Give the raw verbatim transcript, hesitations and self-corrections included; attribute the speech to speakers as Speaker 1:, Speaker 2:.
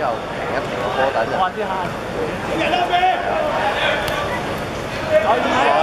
Speaker 1: 後停一停個波等陣。
Speaker 2: 玩啲慳。可以。